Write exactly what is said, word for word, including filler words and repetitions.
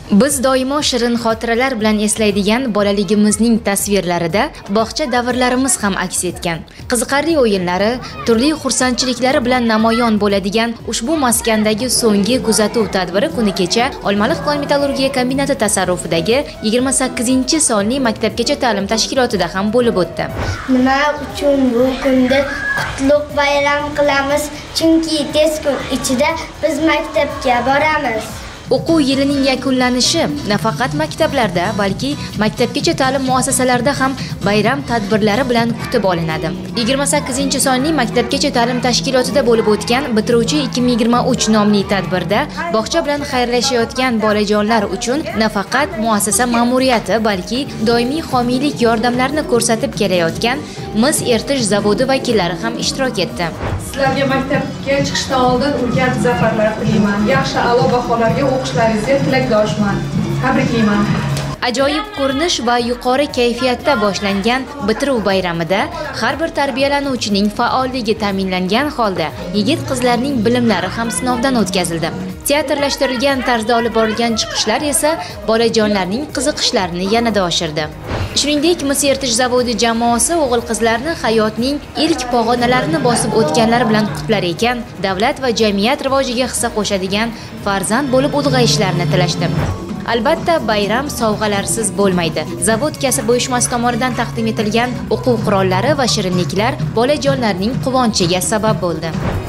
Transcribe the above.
Biz doimo shirin xotiralar bilan eslaydigan bolaligimizning tasvirlarida bog'cha davrlarimiz ham aks etgan. Qiziqarli o'yinlari, turli xursandchiliklari bilan namoyon bo'ladigan ushbu maskandagi so'nggi kuzatuv tadbiri kuni kecha Olmaliq kon-metallurgiya kombinati tasarrufidagi yigirma sakkizinchi sonli maktabgacha ta'lim tashkilotida ham bo'lib o'tdi. Nima uchun bu kunda qutlug' bayram qilamiz? Chunki tez kun ichida biz maktabga boramiz. O'quv yilining yakunlanishi nafaqat maktablarda, balki maktabgacha ta'lim muassasalarida ham bayram tadbirlari bilan kutib olinadi. yigirma sakkizinchi sonli maktabgacha ta'lim tashkilotida bo'lib o'tgan Bitiruvchi ikki ming yigirma uch nomli tadbirda bog'cha bilan xayrlashayotgan bolajonlar uchun nafaqat muassasa ma'muriyati, balki doimiy homiylik yordamlarini ko'rsatib kelayotgan mis ertish zavodi vakillari ham ishtirok etdi. Sizlarga maktabga chiqishdan oldin ulkan zafarlar tilayman. Yaxshi a'lo baholarga o'qishlaringizga tilakdoshman. Tabriklayman. Ajoyib ko'rinish va yuqori kayfiyatda boshlangan bitiruv bayramida har bir tarbiyalanuvchining faolligi ta'minlangan holda yigit-qizlarning bilimlari ham sinovdan o'tkazildi. Teatrlashtirilgan tarzda olib borilgan chiqishlar esa bolajonlarning qiziqishlarini yanada oshirdi. Shuningdek, mis ertish zavodi jamoasi o'g'il-qizlarni hayotning ilk pog'onalarini bosib o'tganlari bilan qutlar ekan, davlat va jamiyat rivojiga hissa qo'shadigan farzand bo'lib ulg'ayishlarini tilashdi. Albatta, bayram sovg'alarsiz bo'lmaydi. Zavod kasb uyushmasi tomonidan taqdim etilgan o'quv qurollari va shirinliklar bolajonlarning quvonchiga sabab bo'ldi.